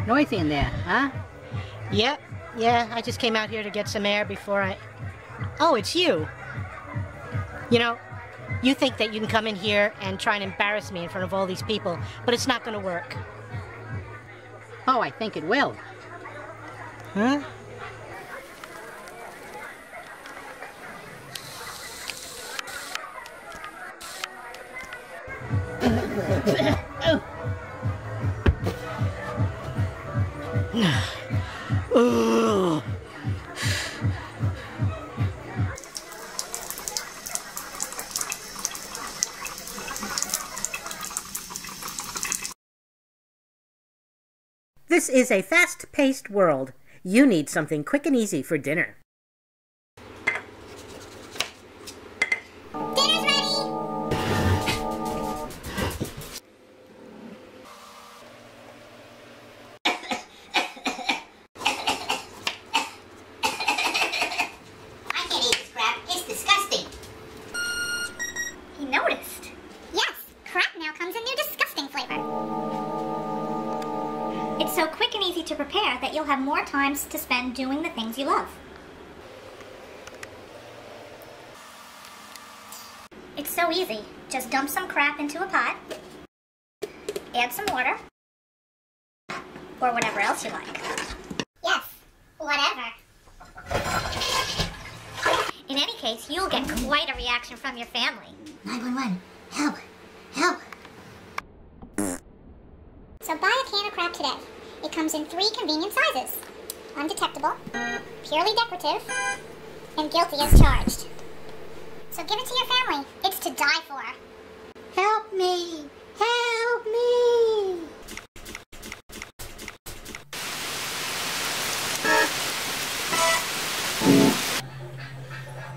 Noisy in there, huh? Yep, yeah, I just came out here to get some air before I... Oh, it's you. You know, you think that you can come in here and try and embarrass me in front of all these people, but it's not going to work. Oh, I think it will. Huh? Ugh. This is a fast-paced world. You need something quick and easy for dinner. Dinner's ready! I can't eat this crap. It's disgusting. He noticed. Yes, crap now comes in their disgusting flavor. It's so quick and easy to prepare that you'll have more times to spend doing the things you love. It's so easy. Just dump some crap into a pot, add some water, or whatever else you like. Yes, whatever. In any case, you'll get quite a reaction from your family. 911, help, help. So buy a can of crap today. It comes in 3 convenient sizes. Undetectable, purely decorative, and guilty as charged. So give it to your family. It's to die for. Help me! Help me!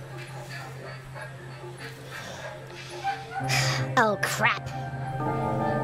Oh, crap.